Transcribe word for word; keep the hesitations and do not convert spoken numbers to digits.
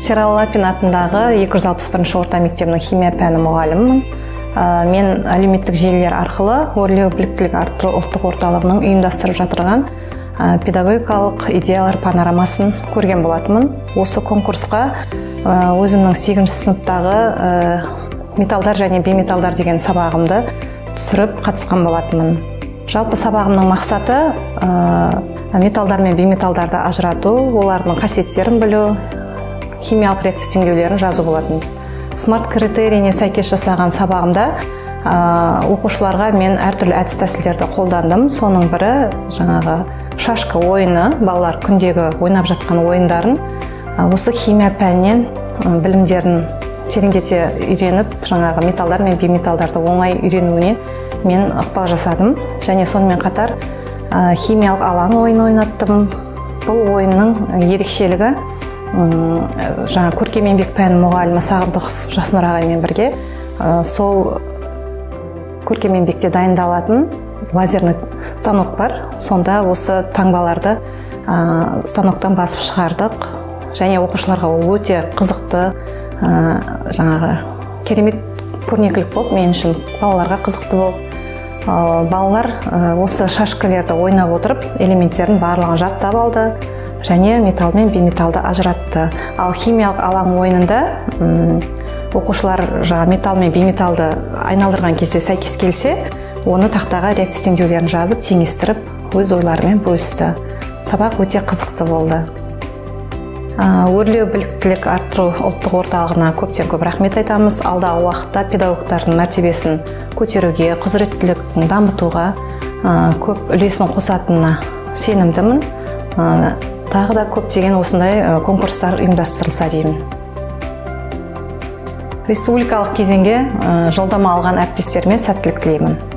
Сералы Лапин атындағы екі жүз алпыс бірінші орта мектебінің химия пәні мұғалімімін. Мен әлеуметтік желілер арқылы өрлеу біліктілік арттыру ұлттық орталығының ұйымдастырып жатырған педагогикалық идеялар панорамасын көрген болатынмын. Осы конкурсқа өзімнің сегізінші сыныптағы металдар және бейметалдар деген сабағымды түсіріп қатысқан болатынмын. Жалпы сабағымның мақсаты металдар мен бейметалдарды ажырату, олардың қасиеттерін білу, химиялық реакция теңдеулерін жазу болатын. Смарт критерийіне сәйкес жасаған сабағымда оқушыларға мен әртүрлі әдіс тәсілдерді қолдандым. Соның бірі жаңағы шашка ойыны, балалар күндегі ойнап жатқан ойындарын осы химия пәнінен білімдерін тереңдете үйреніп, жаңағы металдар мен бейметалдарды оңай үйренуіне мен ықпал жасадым. Және сонымен қатар химиялық алаң ойын ойнаттым. Бұл ойынның ерекшелігі жаңа көркем еңбек пәні мұғалімі Сағындықов Жаснұр ағаймен бірге сол көркем еңбекте дайындалатын лазерный станок бар. Сонда осы таңбаларды станоктан басып шығардық. Және оқушыларға ол өте қызықты, жаңағы керемет көрнекілік болып, мен үшін балаларға қызықты болып, балалар осы шашкалерді ойнап отырып, элементтерін барлығын жаттап алды және металл мен бейметалды ажыратты. Ал химиялық алаң ойынында оқушылар металл мен бейметалды айналдырған кезде сәйкес келсе, оны тақтаға реакция теңдеулерін жазып, теңестіріп, өз ойларымен бөлісті. Сабақ өте қызықты болды. Өрлеу біліктілік арттыру ұлттық орталығына көптен көп рахмет айтамыз. Алдағы уақытта педагогтардың мәртебесін көтеруге, құзыреттілігін дамытуға көп үлесін қосатынына сенімдімін. Тағы да көптеген осындай конкурстар ұйымдастырылса деймін. Республикалық кезеңге жолдама алған әріптестеріме сәттілік тілеймін.